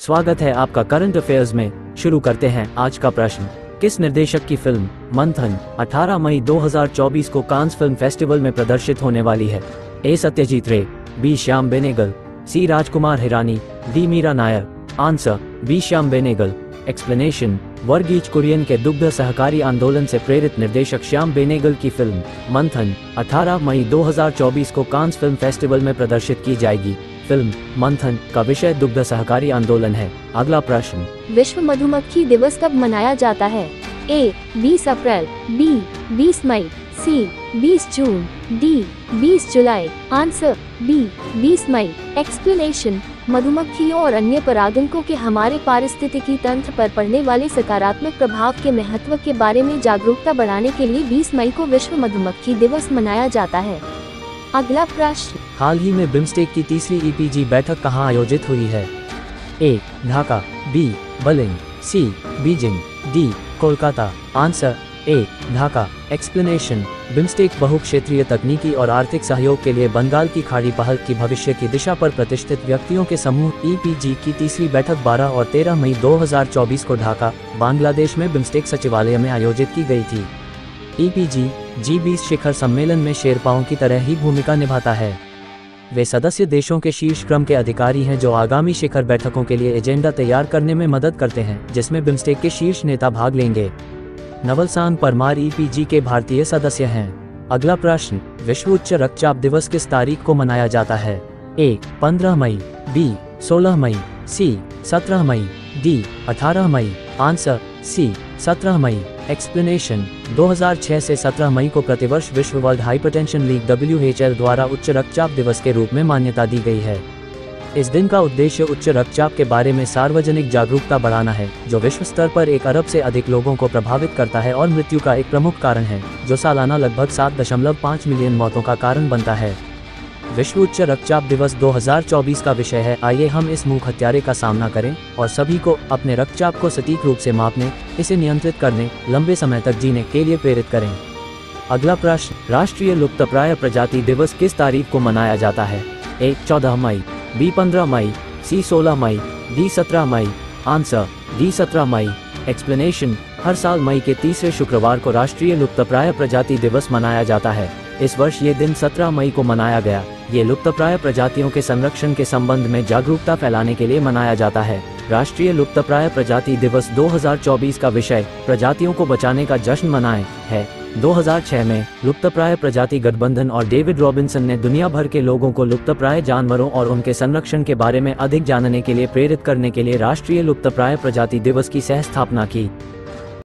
स्वागत है आपका करंट अफेयर्स में। शुरू करते हैं आज का प्रश्न। किस निर्देशक की फिल्म मंथन 18 मई 2024 को कांस फिल्म फेस्टिवल में प्रदर्शित होने वाली है? A Satyajit Ray, B Shyam Benegal, C Rajkumar Hirani, D Mira Nair. Answer B Shyam Benegal. Explanation. Verghese Kurien के दुग्ध सहकारी आंदोलन से प्रेरित निर्देशक श्याम बेनेगल की फिल्म मंथन 18 मई 2024 को कांस फिल्म फेस्टिवल में प्रदर्शित की जाएगी। फिल्म मंथन का विषय दुग्ध सहकारी आंदोलन है। अगला प्रश्न। विश्व मधुमक्खी दिवस कब मनाया जाता है? ए 20 अप्रैल, बी 20 मई, सी 20 जून, डी 20 जुलाई। आंसर बी 20 मई। एक्सप्लेनेशन। मधुमक्खियों और अन्य परागणकों के हमारे पारिस्थितिकी तंत्र पर पड़ने वाले सकारात्मक प्रभाव के महत्व के बारे में जागरूकता बढ़ाने के लिए 20 मई को विश्व मधुमक्खी दिवस मनाया जाता है। अगला प्रश्न। हाल ही में बिम्स्टेक की तीसरी ईपीजी बैठक कहाँ आयोजित हुई है? A Dhaka, B Berlin, C Beijing, D Kolkata. Answer A Dhaka. Explanation. BIMSTEC बहुक्षेत्रीय तकनीकी और आर्थिक सहयोग के लिए बंगाल की खाड़ी पहल की भविष्य की दिशा पर प्रतिष्ठित व्यक्तियों के समूह ईपीजी की तीसरी बैठक 12 और 13 मई 2024 को ढाका, बांग्लादेश में बिम्स्टेक सचिवालय में आयोजित की गई थी। ईपीजी G20 शिखर सम्मेलन में शेरपाओं की तरह ही भूमिका निभाता है। वे सदस्य देशों के शीर्ष क्रम के अधिकारी हैं जो आगामी शिखर बैठकों के लिए एजेंडा तैयार करने में मदद करते हैं, जिसमें बिम्स्टेक के शीर्ष नेता भाग लेंगे। नवलसांग परमार ईपीजी के भारतीय सदस्य हैं। अगला प्रश्न। विश्व उच्च रक्तचाप दिवस किस तारीख को मनाया जाता है? ए 15 मई, बी 16 मई, सी 17 मई, डी 18 मई। आंसर सी 17 मई। एक्सप्लेनेशन। 2006 से 17 मई को प्रतिवर्ष विश्व वर्ल्ड हाइपरटेंशन लीग WHL द्वारा उच्च रक्तचाप दिवस के रूप में मान्यता दी गई है। इस दिन का उद्देश्य उच्च रक्तचाप के बारे में सार्वजनिक जागरूकता बढ़ाना है, जो विश्व स्तर पर 1 अरब से अधिक लोगों को प्रभावित करता है और मृत्यु का एक प्रमुख कारण है, जो सालाना लगभग 7.5 मिलियन मौतों का कारण बनता है। विश्व उच्च रक्तचाप दिवस 2024 का विषय है आइए हम इस मूक हत्यारे का सामना करें और सभी को अपने रक्तचाप को सटीक रूप से मापने, इसे नियंत्रित करने, लंबे समय तक जीने के लिए प्रेरित करें। अगला प्रश्न। राष्ट्रीय लुप्तप्राय प्रजाति दिवस किस तारीख को मनाया जाता है? ए 14 मई, बी 15 मई, सी 16 मई, डी 17 मई। आंसर डी 17 मई। एक्सप्लेनेशन। हर साल मई के तीसरे शुक्रवार को राष्ट्रीय लुप्तप्राय प्रजाति दिवस मनाया जाता है। इस वर्ष ये दिन 17 मई को मनाया गया। ये लुप्तप्राय प्रजातियों के संरक्षण के संबंध में जागरूकता फैलाने के लिए मनाया जाता है। राष्ट्रीय लुप्तप्राय प्रजाति दिवस 2024 का विषय प्रजातियों को बचाने का जश्न मनाएं है। 2006 में लुप्तप्राय प्रजाति गठबंधन और डेविड रॉबिन्सन ने दुनिया भर के लोगों को लुप्तप्राय जानवरों और उनके संरक्षण के बारे में अधिक जानने के लिए प्रेरित करने के लिए राष्ट्रीय लुप्तप्राय प्रजाति दिवस की सह स्थापना की।